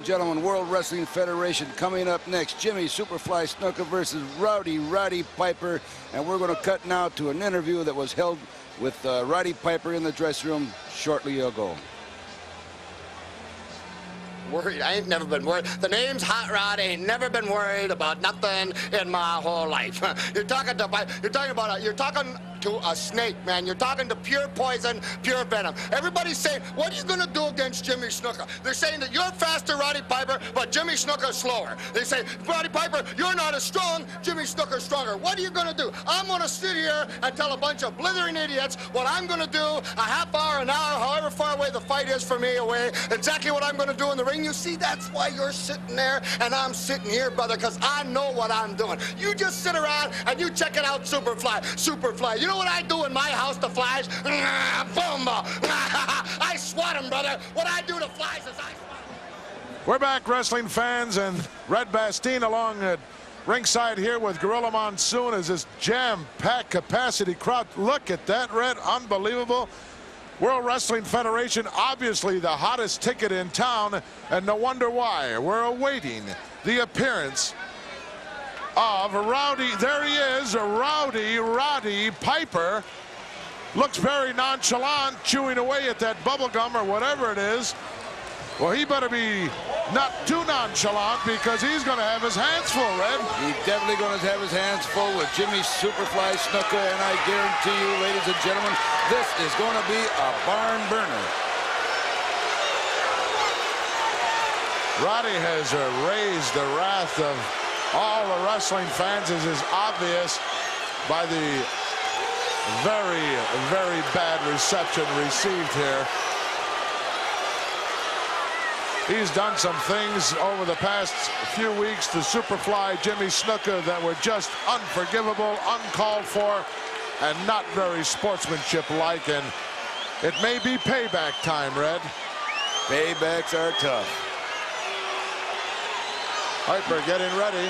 Gentlemen, World Wrestling Federation coming up next. Jimmy Superfly Snuka versus Roddy Piper. And we're going to cut now to an interview that was held with Roddy Piper in the dressing room shortly ago. Worried? I ain't never been worried. The name's Hot Rod. I ain't never been worried about nothing in my whole life. You're talking to a snake, man. You're talking to pure poison, pure venom. Everybody's saying, what are you going to do against Jimmy Snuka? They're saying that you're faster, Roddy Piper, but Jimmy Snuka's slower. They say, Roddy Piper, you're not as strong, Jimmy Snuka's stronger. What are you going to do? I'm going to sit here and tell a bunch of blithering idiots what I'm going to do a half hour, an hour, however far away the fight is from me away, exactly what I'm going to do in the ring. You see, that's why you're sitting there and I'm sitting here, brother, because I know what I'm doing. You just sit around and you check it out, Superfly. Superfly. You know what I do in my house to flies? Boom! I swat them, brother. What I do to flies is I swat them. We're back, wrestling fans, and Red Bastien along at ringside here with Gorilla Monsoon as this jam-packed capacity crowd. Look at that, Red. Unbelievable. World Wrestling Federation, obviously the hottest ticket in town, and no wonder why. We're awaiting the appearance of Rowdy. There he is, Roddy Piper. Looks very nonchalant, chewing away at that bubble gum or whatever it is. Well, he better be not too nonchalant because he's going to have his hands full, Red. He's definitely going to have his hands full with Jimmy Superfly Snuka, and I guarantee you, ladies and gentlemen, this is going to be a barn burner. Roddy has raised the wrath of all the wrestling fans, as is obvious by the very, very bad reception received here. He's done some things over the past few weeks to Superfly Jimmy Snuka that were just unforgivable, uncalled for, and not very sportsmanship-like. And it may be payback time, Red. Paybacks are tough. Piper getting ready.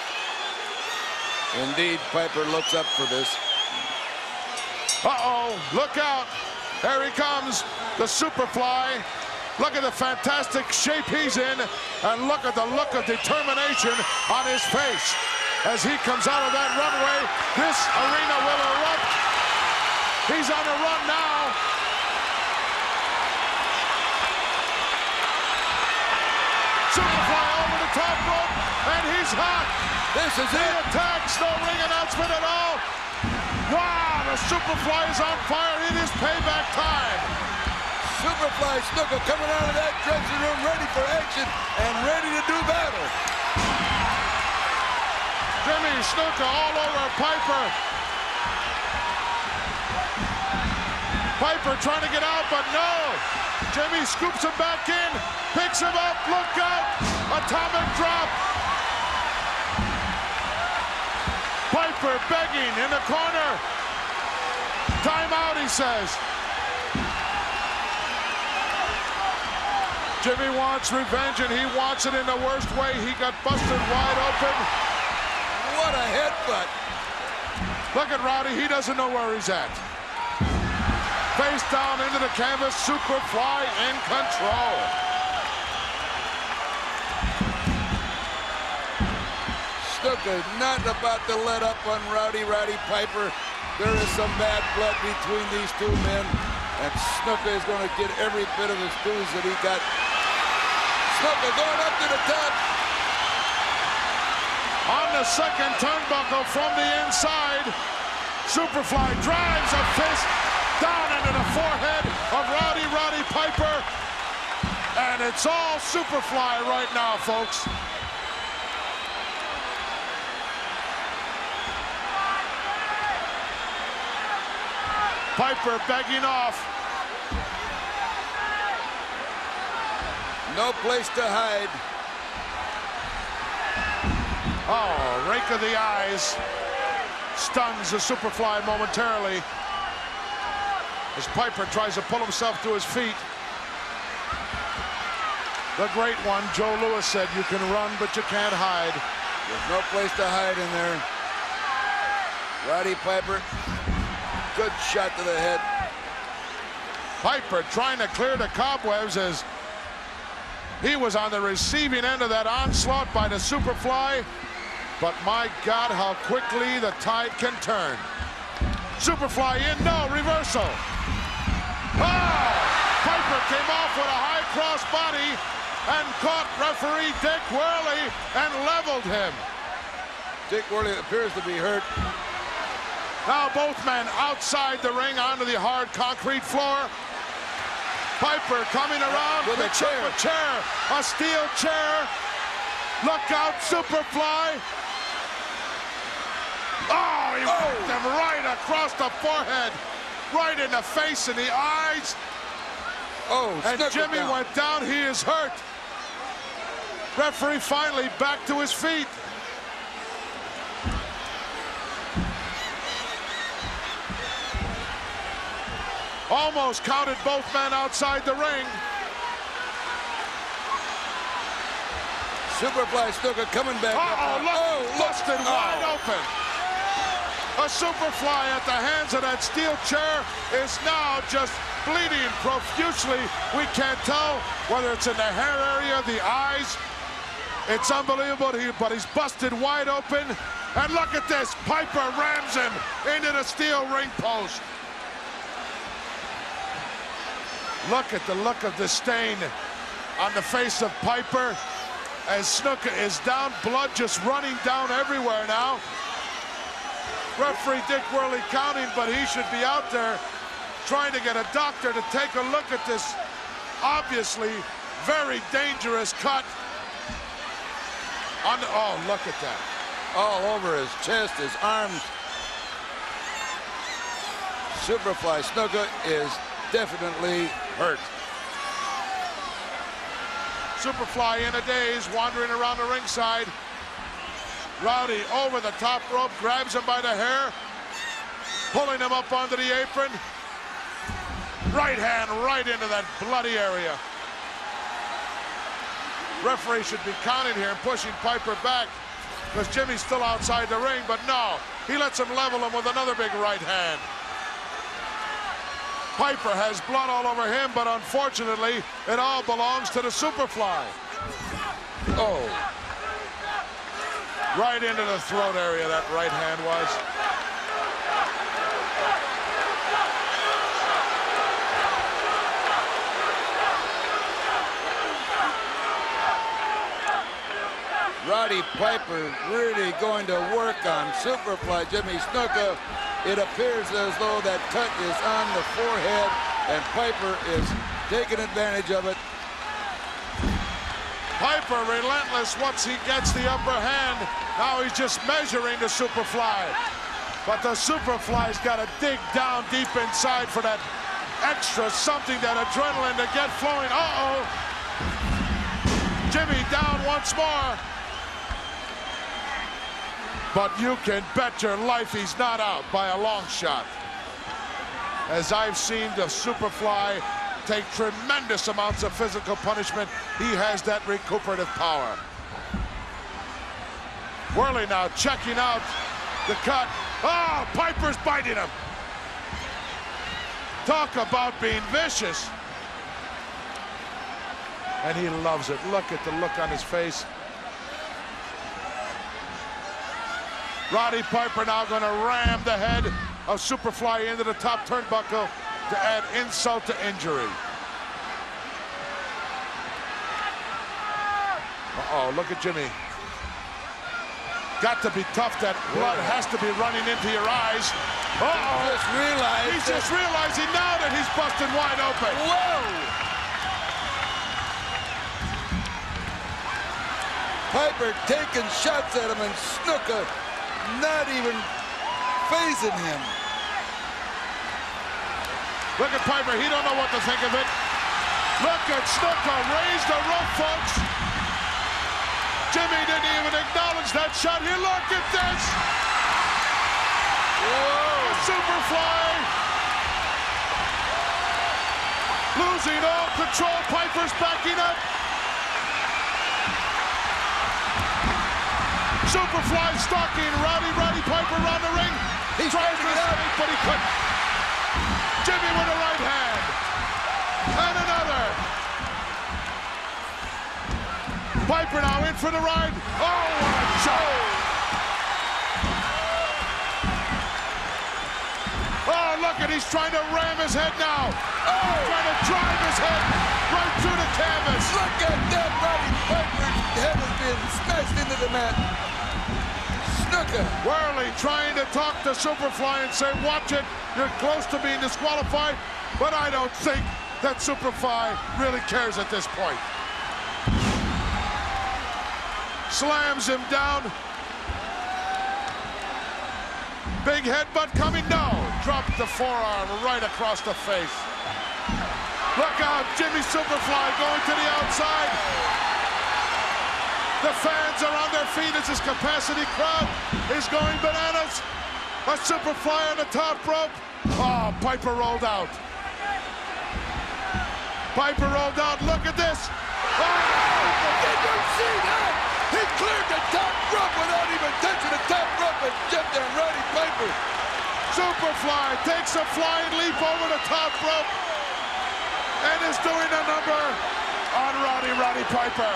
Indeed, Piper looks up for this. Uh-oh, look out. There he comes, the Superfly. Look at the fantastic shape he's in, and look at the look of determination on his face. As he comes out of that runway, this arena will erupt. He's on a run now. Superfly over the top rope, and he's hot. This is the it. attacks, no ring announcement at all. Wow, the Superfly is on fire. It is payback time. Superfly Snuka coming out of that dressing room ready for action and ready to do battle. Jimmy Snuka all over Piper. Piper trying to get out, but no. Jimmy scoops him back in, picks him up, look out. Atomic drop. Piper begging in the corner. Timeout, he says. Jimmy wants revenge, and he wants it in the worst way. He got busted wide open. What a headbutt. Look at Roddy. He doesn't know where he's at. Face down into the canvas. Superfly in control. Snuka not about to let up on Roddy Piper. There is some bad blood between these two men, and Snuka is going to get every bit of his dues that he got. Snuka going up to the top. On the second turnbuckle from the inside, Superfly drives a fist down into the forehead of Roddy Piper. And it's all Superfly right now, folks. Piper begging off. No place to hide. Oh, rake of the eyes. Stuns the Superfly momentarily as Piper tries to pull himself to his feet. The great one, Joe Louis, said, you can run, but you can't hide. There's no place to hide in there. Roddy Piper, good shot to the head. Piper trying to clear the cobwebs as He was on the receiving end of that onslaught by the Superfly. But my God, how quickly the tide can turn. Superfly in, no, reversal. Oh! Piper came off with a high cross body and caught referee Dick Worley and leveled him. Dick Worley appears to be hurt. Now both men outside the ring onto the hard concrete floor. Piper coming around with a chair. A steel chair. Look out, Superfly. Oh, he whacked him right across the forehead, right in the face and the eyes. Oh, and Jimmy down. went down. He is hurt. Referee finally back to his feet. Almost counted both men outside the ring. Superfly Snuka coming back. Look, busted wide open. A Superfly at the hands of that steel chair is now just bleeding profusely. We can't tell whether it's in the hair area, the eyes. It's unbelievable, but he's busted wide open. And look at this, Piper rams him into the steel ring post. Look at the look of the stain on the face of Piper as Snuka is down, blood just running down everywhere now. Referee Dick Worley counting, but he should be out there trying to get a doctor to take a look at this obviously very dangerous cut. Oh, look at that. All over his chest, his arms. Superfly Snuka is definitely hurt. Superfly in a daze, wandering around the ringside. Roddy over the top rope, grabs him by the hair, pulling him up onto the apron. Right hand right into that bloody area. Referee should be counting here and pushing Piper back because Jimmy's still outside the ring, but no, he lets him level him with another big right hand. Piper has blood all over him, but unfortunately, it all belongs to the Superfly. Oh. Right into the throat area that right hand was. Roddy Piper really going to work on Superfly Jimmy Snuka. It appears as though that cut is on the forehead, and Piper is taking advantage of it. Piper relentless once he gets the upper hand. Now he's just measuring the Superfly. But the Superfly's got to dig down deep inside for that extra something, that adrenaline to get flowing. Uh-oh. Jimmy down once more. But you can bet your life he's not out by a long shot. As I've seen the Superfly take tremendous amounts of physical punishment, he has that recuperative power. Worley now checking out the cut. Oh, Piper's biting him. Talk about being vicious. And he loves it. Look at the look on his face. Roddy Piper now going to ram the head of Superfly into the top turnbuckle to add insult to injury. Uh-oh, look at Jimmy. Got to be tough. That blood has to be running into your eyes. Uh-oh. He's just realizing now that he's busted wide open. Whoa! Piper taking shots at him, and Snuka not even phasing him. Look at Piper, he don't know what to think of it. Look at Snuka, raise the rope, folks. Jimmy didn't even acknowledge that shot. Here, look at this. Whoa. Superfly. Losing all control, Piper's backing up. Superfly stalking Roddy Piper around the ring. He tries to escape, but he couldn't. Jimmy with a right hand. And another. Piper now in for the ride. Oh, what a shot. Oh, look at, he's trying to ram his head now. Oh, he's trying to drive his head right through the canvas. Look at that, Roddy Piper's head has been smashed into the mat. Snuka. Worley trying to talk to Superfly and say, watch it, you're close to being disqualified, but I don't think that Superfly really cares at this point. Slams him down. Big headbutt coming, no. Dropped the forearm right across the face. Look out, Jimmy Superfly going to the outside. The fans are on their feet as this capacity crowd is going bananas. A Superfly on the top rope. Oh, Piper rolled out. Piper rolled out, look at this. Oh, did you see that? He cleared the top rope without even touching the top rope and jumped on Roddy Piper. Superfly takes a flying leap over the top rope and is doing a number on Roddy Piper.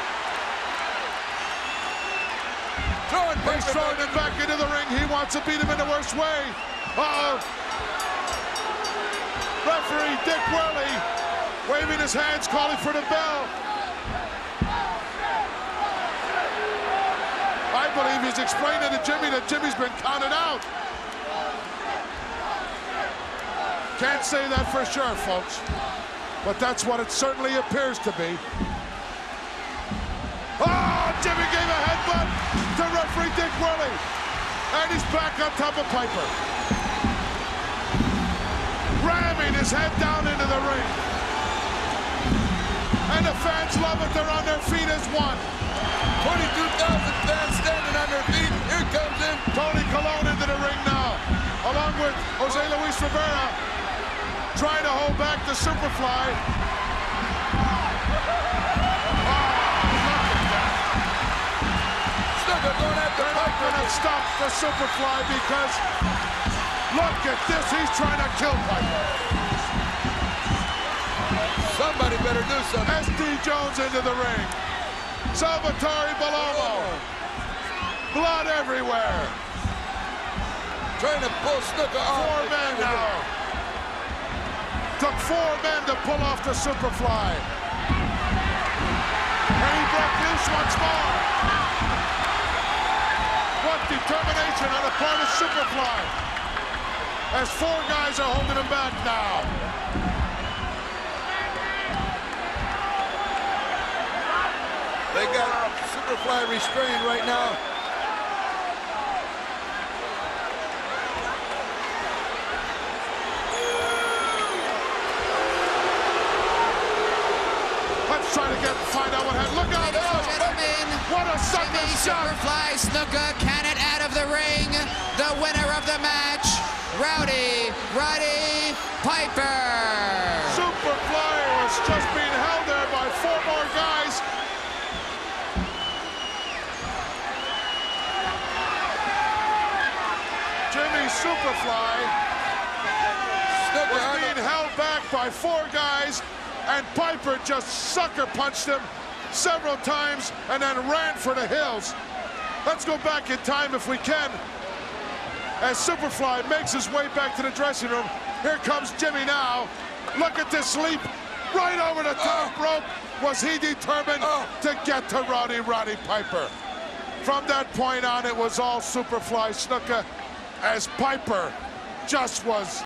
He's throwing him back into the ring. He wants to beat him in the worst way. Uh-oh. Referee Dick Worley waving his hands, calling for the bell. I believe he's explaining to Jimmy that Jimmy's been counted out. Can't say that for sure, folks, but that's what it certainly appears to be. Oh, Jimmy gave a headbutt to referee Dick Worley, and he's back on top of Piper. Ramming his head down into the ring. And the fans love it, they're on their feet as one. 22,000 fans standing on their feet. Here comes in Tony Colon into the ring now, along with Jose Luis Rivera, trying to hold back the Superfly. Snuka going after They're not Piper. going to stop the Superfly because look at this, he's trying to kill Piper. Somebody better do something. S.D. Jones into the ring. Salvatore Balomo. Blood everywhere. Trying to pull Snuka off. 4 men now. Took 4 men to pull off the Superfly. And he broke loose once more. What determination on the part of Superfly. As 4 guys are holding him back now. They got Superfly restrained right now. Let's try to find out what happened. Look out! Ladies and gentlemen, What a sucker Jimmy shot! Superfly Snuka cannon out of the ring. The winner of the match, Roddy Piper. Superfly was just being held there by 4 more guys. Jimmy Superfly was being held back by 4 guys, and Piper just sucker punched him several times and then ran for the hills. Let's go back in time if we can. As Superfly makes his way back to the dressing room, here comes Jimmy now. Look at this leap right over the top rope. Was he determined to get to Roddy Piper? From that point on, it was all Superfly Snuka, as Piper just was